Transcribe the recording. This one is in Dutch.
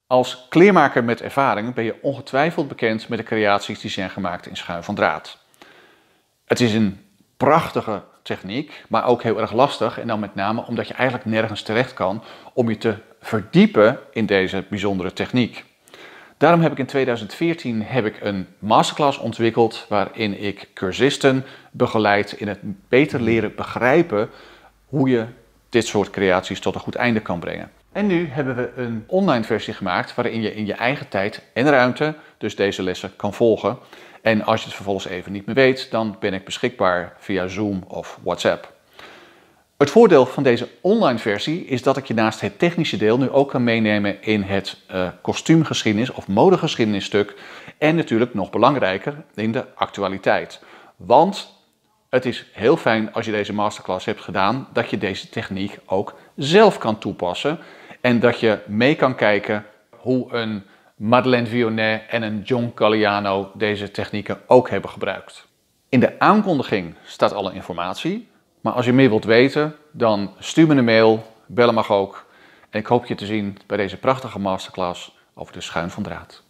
Als kleermaker met ervaring ben je ongetwijfeld bekend met de creaties die zijn gemaakt in schuin van draad. Het is een prachtige techniek, maar ook heel erg lastig. En dan met name omdat je eigenlijk nergens terecht kan om je te verdiepen in deze bijzondere techniek. Daarom heb ik in 2014 een masterclass ontwikkeld waarin ik cursisten begeleid in het beter leren begrijpen hoe je dit soort creaties tot een goed einde kan brengen. En nu hebben we een online versie gemaakt waarin je in je eigen tijd en ruimte dus deze lessen kan volgen. En als je het vervolgens even niet meer weet, dan ben ik beschikbaar via Zoom of WhatsApp. Het voordeel van deze online versie is dat ik je naast het technische deel nu ook kan meenemen in het kostuumgeschiedenis of modegeschiedenisstuk. En natuurlijk nog belangrijker in de actualiteit. Want het is heel fijn als je deze masterclass hebt gedaan, dat je deze techniek ook zelf kan toepassen. En dat je mee kan kijken hoe een Madeleine Vionnet en een John Galliano deze technieken ook hebben gebruikt. In de aankondiging staat alle informatie. Maar als je meer wilt weten, dan stuur me een mail, bellen mag ook. En ik hoop je te zien bij deze prachtige masterclass over de schuin van draad.